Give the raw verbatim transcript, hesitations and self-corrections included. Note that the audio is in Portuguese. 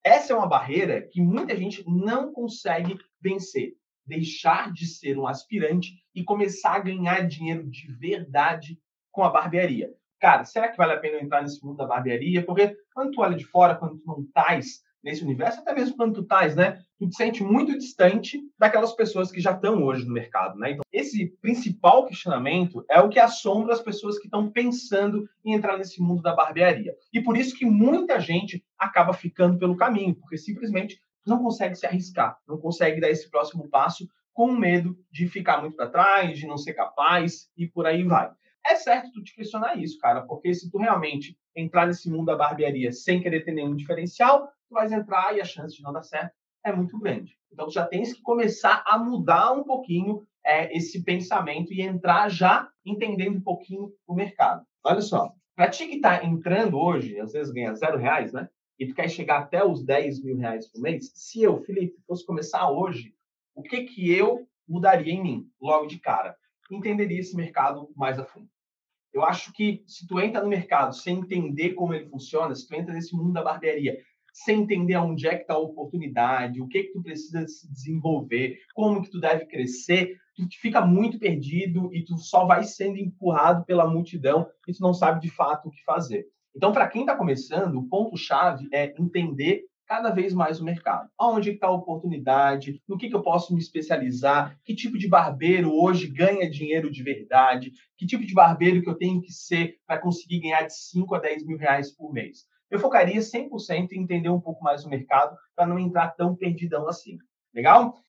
Essa é uma barreira que muita gente não consegue vencer. Deixar de ser um aspirante e começar a ganhar dinheiro de verdade com a barbearia. Cara, será que vale a pena eu entrar nesse mundo da barbearia? Porque quando tu olha de fora, quando tu não estás nesse universo, até mesmo quando tu estás, né? Tu te sente muito distante daquelas pessoas que já estão hoje no mercado, né? Então, esse principal questionamento é o que assombra as pessoas que estão pensando em entrar nesse mundo da barbearia. E por isso que muita gente acaba ficando pelo caminho, porque simplesmente não consegue se arriscar, não consegue dar esse próximo passo com medo de ficar muito para trás, de não ser capaz e por aí vai. É certo tu te questionar isso, cara, porque se tu realmente entrar nesse mundo da barbearia sem querer ter nenhum diferencial, tu vais entrar e a chance de não dar certo é muito grande. Então, tu já tens que começar a mudar um pouquinho é, esse pensamento e entrar já entendendo um pouquinho o mercado. Olha só, para ti que está entrando hoje, às vezes ganha zero reais, né? E tu quer chegar até os dez mil reais por mês, se eu, Felipe, fosse começar hoje, o que que eu mudaria em mim, logo de cara? Entenderia esse mercado mais a fundo. Eu acho que se tu entra no mercado sem entender como ele funciona, se tu entra nesse mundo da barbearia sem entender onde é que está a oportunidade, o que que tu precisa se desenvolver, como que tu deve crescer, tu fica muito perdido e tu só vai sendo empurrado pela multidão e tu não sabe de fato o que fazer. Então, para quem está começando, o ponto-chave é entender cada vez mais o mercado. Onde está a oportunidade, no que, que eu posso me especializar, que tipo de barbeiro hoje ganha dinheiro de verdade, que tipo de barbeiro que eu tenho que ser para conseguir ganhar de cinco a dez mil reais por mês. Eu focaria cem por cento em entender um pouco mais o mercado para não entrar tão perdidão assim. Legal?